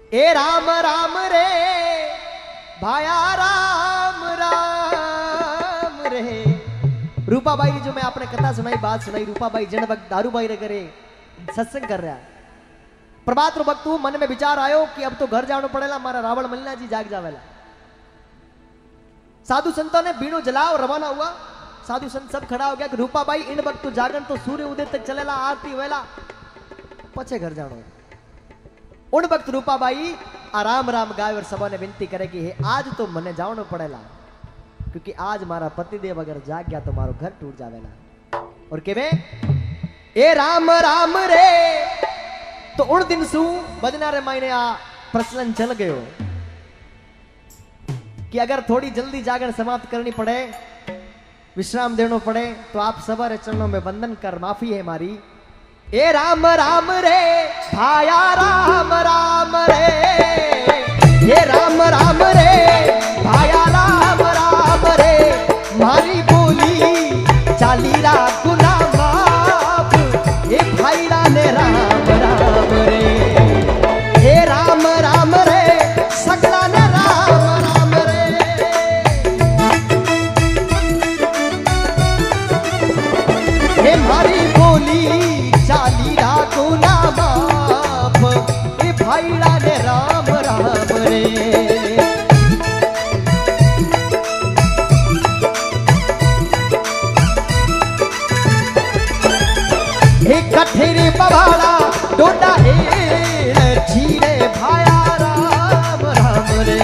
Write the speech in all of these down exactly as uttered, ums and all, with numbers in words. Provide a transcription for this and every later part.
ए राम राम रे भाया राम राम रे। रूपाबाई की जो मैं आपने कथा सुनाई, बात सुनाई, रूपाबाई जन वक्त दारूबाई रे करे सत्संग कर रहा। प्रभात रो वक्त मन में विचार आयो कि अब तो घर जानो पड़ेला, मारा रावण मलना जी जाग जावेला। साधु संतों ने बीणो जलाओ रवाना हुआ। साधु संत सब खड़ा हो गया कि रूपाबाई इन वक्त तो जागन तो सूर्य उदय तक चलेला, आरती वेला पछे घर जानो। उन वक्त रूपाबाई आराम राम गाय और सभा ने विनती करे कि हे आज तो मने जावनो पड़ेला, क्योंकि आज मारा पतिदेव अगर जाग गया तो मारो घर टूट जावेला। और केवे ए राम राम रे। तो उन दिन सु बजना रे मायने आ प्रचलन चल गयो कि अगर थोड़ी जल्दी जागरण समाप्त करनी पड़े, विश्राम देना पड़े, तो आप सवारे चरणों में वंदन कर, माफी है हमारी। ए राम राम रे भाया राम राम रे। ये राम राम रे भाया राम राम रे। मारी बोली चाली रा गुना माफ, ये भाईड़ा ने राम राम रे। हे राम राम रे सकला ने राम राम रे। हे मारी बोली चाली रा गुना माफ, ये भाईड़ा ने राम राम रे। हे कठेरे पवाड़ा डोडा एड़ झीरे भाया राम राम रे।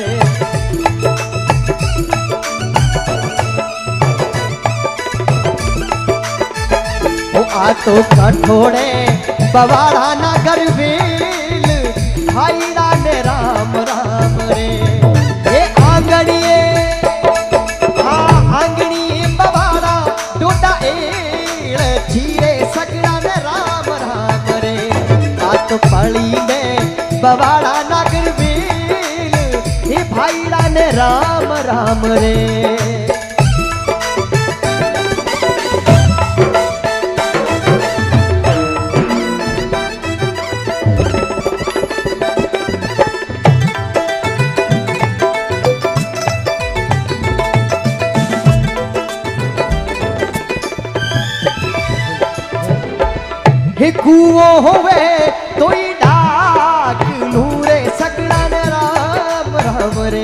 ओ आ तो कठोड़े पवाड़ा नगर वेल, भाईड़ा ने राम राम रे। हे आंगणिए हाँ आंगणिए पवाड़ा डोडा एड़ झीरे सकड़ा ने राम राम रे। आ तो पड़ी में बवाड़ा नागर वेल, हे भाईड़ा ने राम राम रे। हे कुओ होवे तो ही डाक नूरे सकड़ा ने राम राम रे।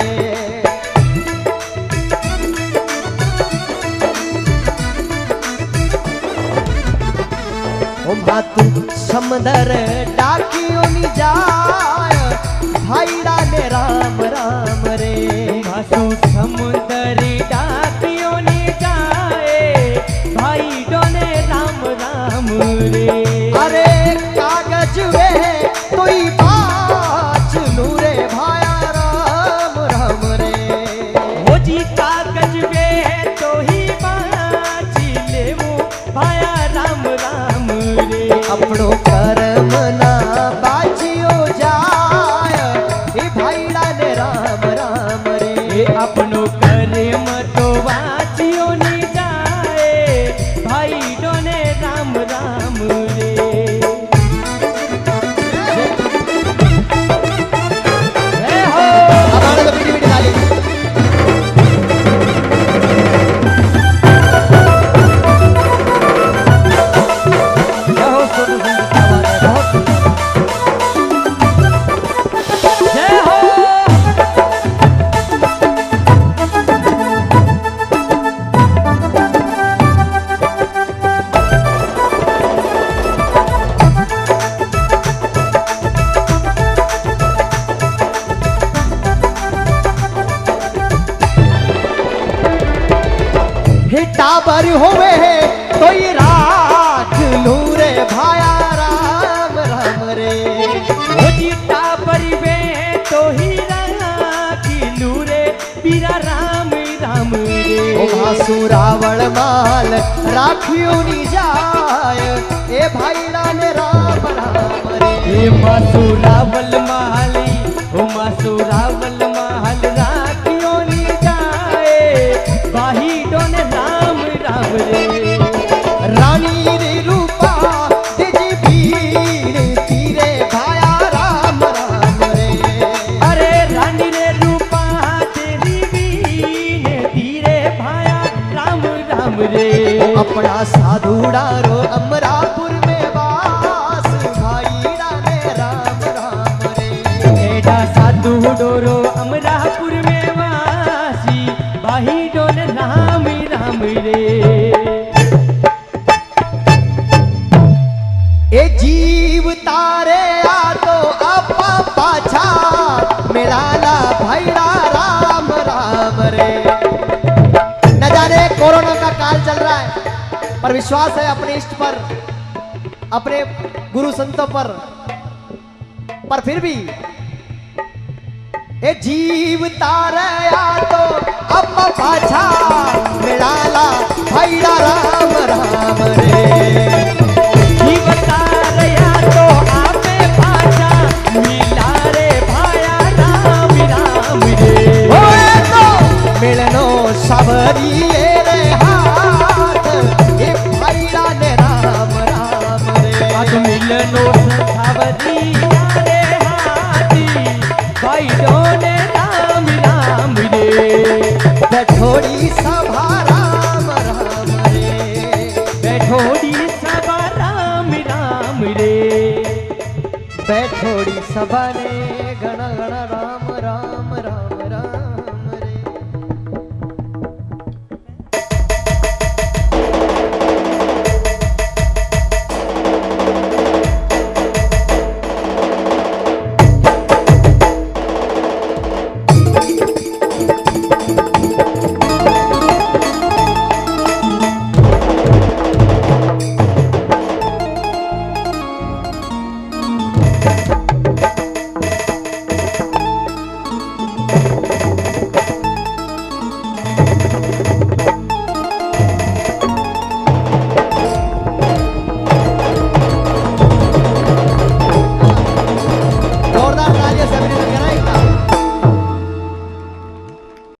ओ मातु समंदर डाकियो नी जाय, भाईड़ा ने राम राम रे। मातु समुंदर डाकियो नी जाए, भाईड़ो ने राम राम रे। अरे कागज वे तो ही बाच नूरे भाया राम राम रे। हो जी कागज वे तो ही बाच लेवो भाया राम राम रे। अपनो कर्म ना बाजियो जाय, हे भाईड़ा ने राम राम रे। अपनो कर्म तो बाचियो नी जाए, भाईड़ो ने राम राम रे। टाबर होवे तो ही राख नूरे भाया राम राम रे। हो जी टाबर वे तो ही राख नूरे पीरा राम राम रे। ओ मासुरावल माल राखियो नी जाय, ए भाईड़ा ने राम राम रे। हे मासुरावल माली ओ मासुरावल माल राखियो नी जाए, भाईड़ो ने राम राम रे। रानी रे रूपा तेजी भीड़ तीरे भाया राम राम रे। अपना साधुड़ा रो अमरापुर में वास भाई डाले राम राम रे। एडा साधु डोरो अमरापुर में वासी भाई डोल राम राम रे। ए जीव तारे आ तो आपा पाछा मिलाला भैरा राम राम रे। न जाने कोरोना का काल चल रहा है, पर विश्वास है अपने इष्ट पर, अपने गुरु संतों पर। पर फिर भी ए जीव तारे आ तो आपा पाछा मिलाला भैरा राम राम रे। मिलनो सबरी रे हाथ एक भाईड़ा ने राम राम रे। आज मिलनो सबरी रे हाथी भाईड़ो ने राम राम रे। बैठोड़ी सभा राम राम रे। बैठोड़ी सभा राम राम रे। बैठोड़ी सभा ने गण गण राम